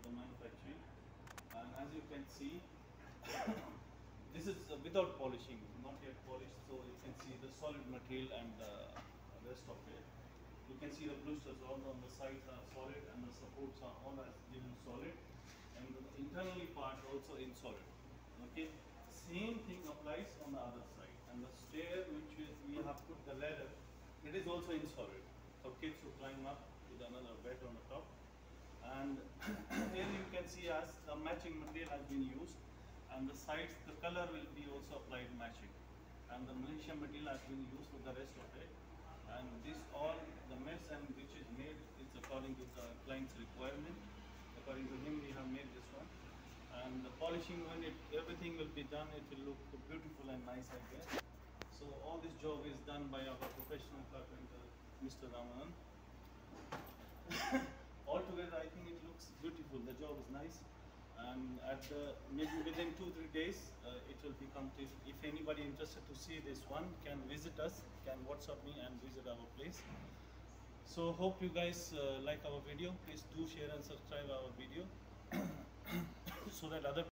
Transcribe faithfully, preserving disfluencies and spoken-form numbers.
the manufacturing. And as you can see, this is uh, without polishing, not yet polished, so you can see the solid material and the rest of it. You can see the blisters all on the sides are solid and the supports are all as given solid, and the internally part also in solid. Okay, same thing applies on the other side, and the stair which is, we have put the ladder, it is also in solid for kids to climb up with another bed on the top. And here you can see as the matching material has been used, and the sides the color will be also applied matching, and the Malaysian material has been used for the rest of it. And this all the mess and which is made is according to the client's requirement. According to him we have made this one, and the polishing when it everything will be done, it will look beautiful and nice, I guess. So all this job is done by our professional carpenter, Mister Ramanan. Altogether, I think it looks beautiful. The job is nice, and at the maybe within two three days uh, it will be complete. If anybody interested to see this one, can visit us, can WhatsApp me and visit our place. So hope you guys uh, like our video. Please do share and subscribe our video so that other